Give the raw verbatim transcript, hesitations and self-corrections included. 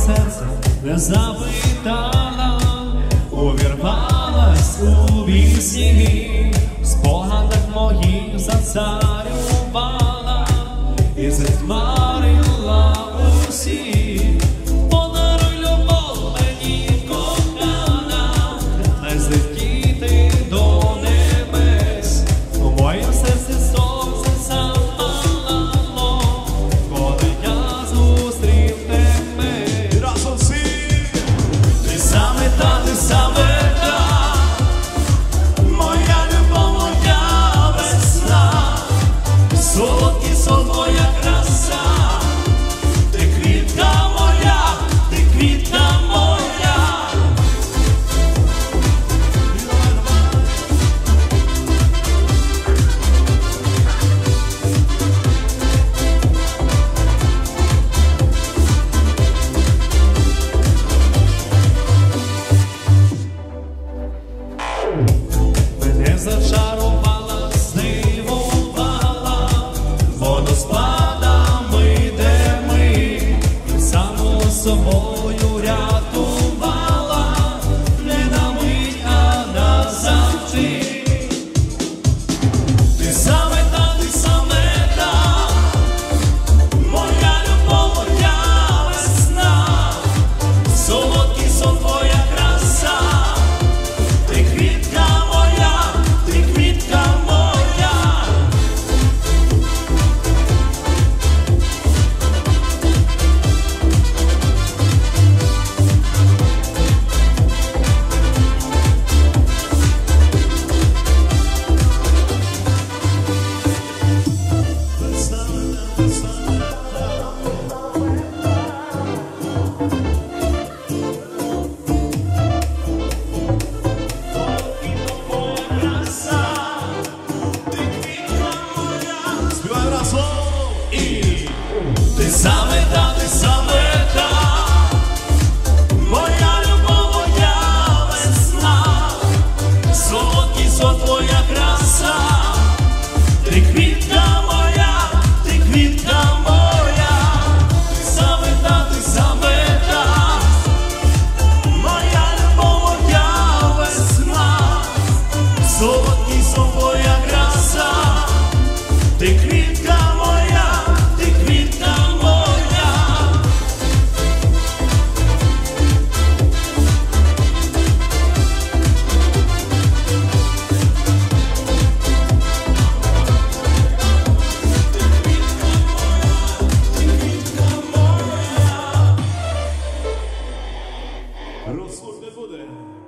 серце не запитала, увірвалась у вісні, в спогадах моїх зацарювала і затьмарила усі. Подаруй любов мені, кохана, не злетіти до небес, у моєму серці сонце запалало, коли я зустрів тебе. Разом всі! Ти саме та, ти саме та, моя любов, моя весна, солодкий сон, моя краса, ти квітка моя, ти квітка моя. Мене зачарувала, здивувала водоспадами, де ми і саму собою рятувала, не на мить, а назавжди. Ти саме та, ти саме та, моя любов, моя весна, солодкий сон, твоя краса, ти квітка моя, ти квітка моя. Співаємо разом! І ти саме та, ти саме та, моя любов, моя весна, солодкий сон, твоя краса, ти квітка моя, ти квітка моя. Ти саме та, ти саме та, моя любов, моя весна, солодкий сон, твоя краса, ти квітка моя, ти квітка моя. Розсуд не буде.